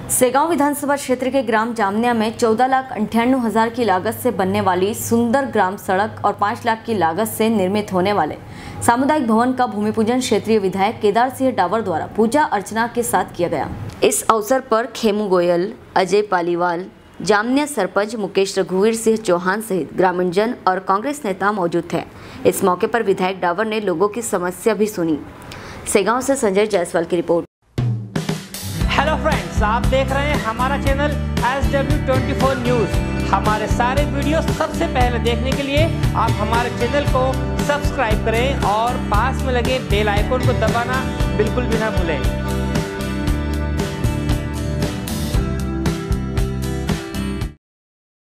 सेगांव विधानसभा क्षेत्र के ग्राम जामनिया में 14,98,000 की लागत से बनने वाली सुंदर ग्राम सड़क और 5 लाख की लागत से निर्मित होने वाले सामुदायिक भवन का भूमि पूजन क्षेत्रीय विधायक केदार सिंह डावर द्वारा पूजा अर्चना के साथ किया गया। इस अवसर पर खेमू गोयल, अजय पालीवाल, जामनिया सरपंच मुकेश रघुवीर सिंह चौहान सहित ग्रामीणजन और कांग्रेस नेता मौजूद थे। इस मौके पर विधायक डावर ने लोगों की समस्या भी सुनी। सेगांव से संजय जायसवाल की रिपोर्ट। हेलो फ्रेंड्स, आप देख रहे हैं हमारा चैनल SW24 न्यूज़। हमारे सारे वीडियो सबसे पहले देखने के लिए आप हमारे चैनल को सब्सक्राइब करें और पास में लगे बेल आइकन को दबाना बिल्कुल भी ना भूलें।